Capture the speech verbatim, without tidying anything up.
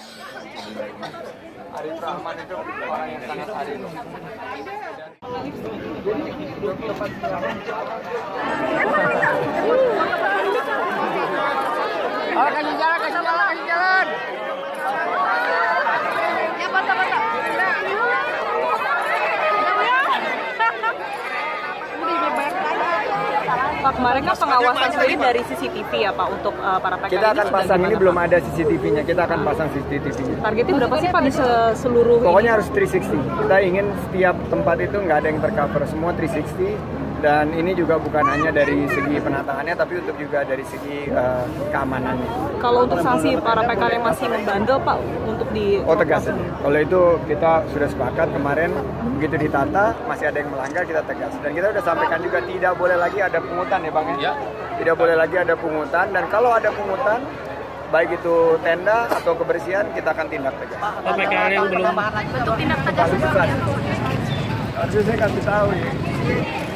Arif Rahman itu orang yang sangat adil. Oh, kasih jalan, kasih jalan, kasih jalan. Ya, foto-foto. Pak, kemarin kan pengawasan sendiri dari C C T V ya Pak untuk uh, para P K K. Kita akan pasang, ini belum ada C C T V-nya, kita akan pasang C C T V-nya. Targetnya berapa sih Pak di seluruh Pokoknya ini? harus tiga ratus enam puluh. Kita ingin setiap tempat itu nggak ada yang tercover, semua tiga ratus enam puluh. Dan ini juga bukan hanya dari segi penataannya, tapi untuk juga dari segi uh, keamanannya. Kalau untuk sanksi para P K K yang masih membandel Pak untuk di Oh tegas. Kalau itu kita sudah sepakat kemarin, begitu ditata masih ada yang melanggar kita tegas. Dan kita sudah sampaikan juga tidak boleh lagi ada pungutan ya Bang ya. Tidak boleh lagi ada pungutan, dan kalau ada pungutan baik itu tenda atau kebersihan kita akan tindak tegas. P K K yang belum bentuk tindak tegas. Harusnya saya kasih tahu ya.